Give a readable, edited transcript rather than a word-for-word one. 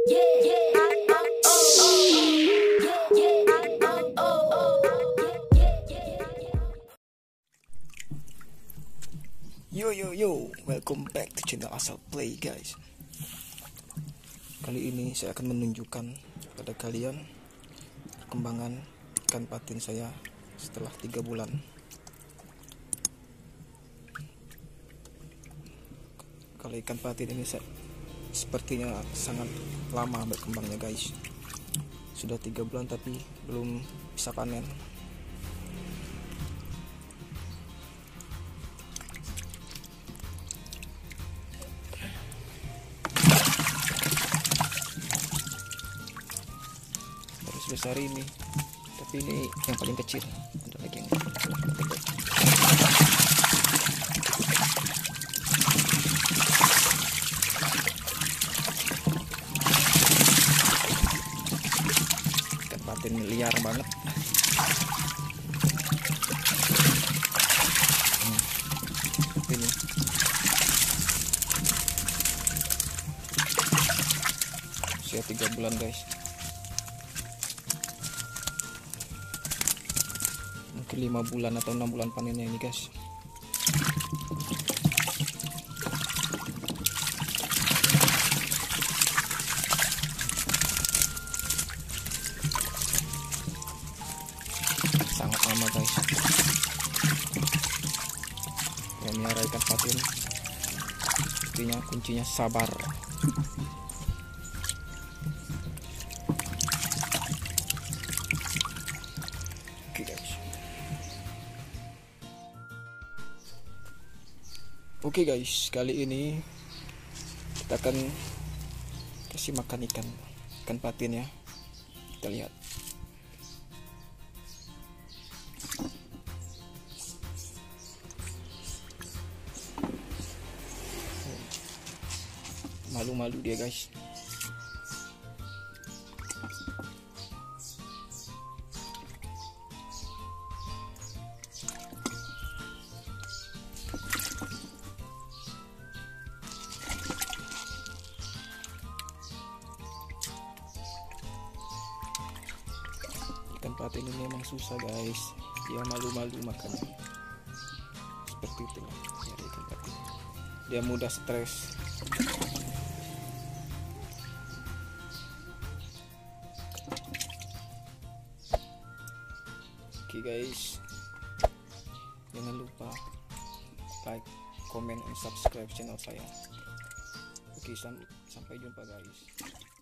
Yo, welcome back to channel Asal Play, guys. Kali ini saya akan menunjukkan pada kalian perkembangan ikan patin saya setelah 3 bulan. Kalau ikan patin ini sepertinya sangat lama berkembangnya, guys. Sudah 3 bulan tapi belum bisa panen. Sebesar ini, tapi ini yang paling kecil. Ada lagi yang gede. Ikan patin liar banget. Ini usia 3 bulan, guys. Mungkin 5 bulan atau 6 bulan panennya ini, guys. Sangat lama, guys. Yang melihara ikan patin sepertinya kuncinya sabar. Oke, guys. Oke, guys, kali ini kita akan kasih makan ikan patin ya. Kita lihat. Malu-malu dia, guys. Ikan patin ini memang susah, guys. Dia malu-malu makannya. Seperti itulah nyari ikan patin. Dia mudah stres. Oke, guys, jangan lupa like, comment, and subscribe channel saya. Oke, sampai jumpa, guys.